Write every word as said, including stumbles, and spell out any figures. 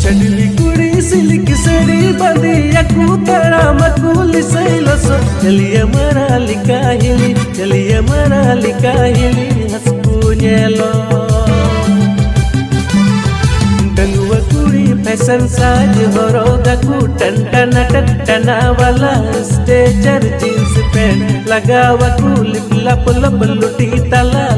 चढ़ली कुड़ी सिल्क सड़ी बंदी अकू तड़ा मकुल सैलस चलिए मरा लिका हिली चलिए मरा लिका हिली हंसकू नेलो डंगुआ कुड़ी फैशन साज हरोगा कू टन टन टना वाला स्टेचर जींस पैंट लगावा कू लिप लप लप लुटी तला